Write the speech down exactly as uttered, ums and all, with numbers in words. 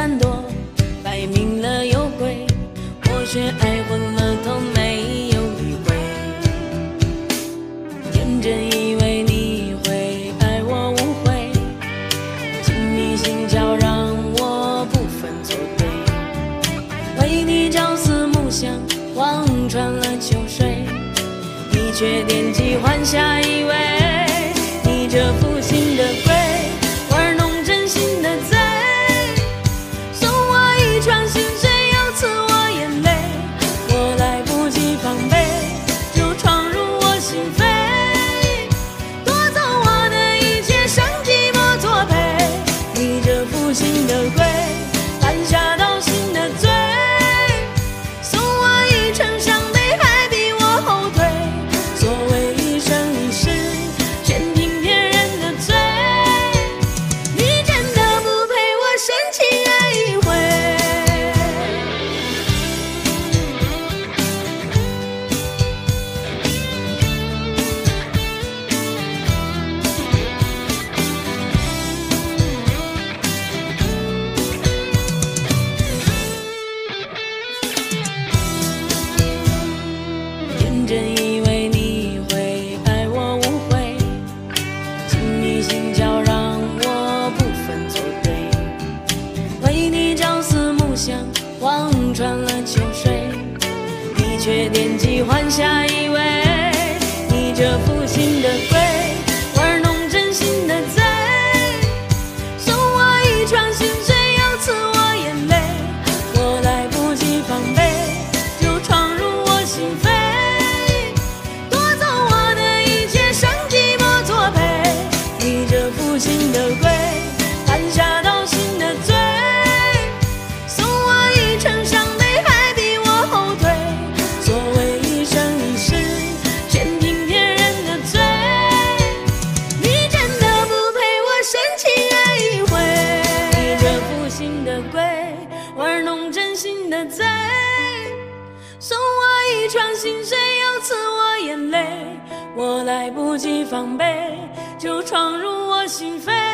闪躲，摆明了有鬼，我却爱昏了头，没有理会。天真以为你会爱我无悔，亲密心窍让我不分错对，为你朝思暮想，望穿了秋水，你却惦记还下以为你这负心的鬼，玩弄真心的贼，送我一场心碎，又刺我眼泪，我来不及防备，就闯入我心扉，夺走我的一切，伤寂寞作陪，你这负心的鬼，犯下盗心的罪，送我一程伤悲，还逼我后退，所谓一生一世，全凭别人的罪，你真的不配我深情爱一回。天真以为你会爱我无悔，亲密心窍让我不分错对，为你朝思暮想，望穿了秋水，你却惦记还下以为你这负心的鬼，玩弄真心的贼，送我一场心碎，又刺我眼泪，我来不及防备，就闯入我心扉，夺走我的一切，伤寂寞作陪，你这负心的鬼，犯下盗心的罪，送我一程伤悲，还逼我后退，所谓一生一世，全凭别人的罪，你真的不配我深情爱一回，你这负心的鬼，玩弄真心的贼，送我一场心碎，又刺我眼泪，我来不及防备，就闯入我心扉。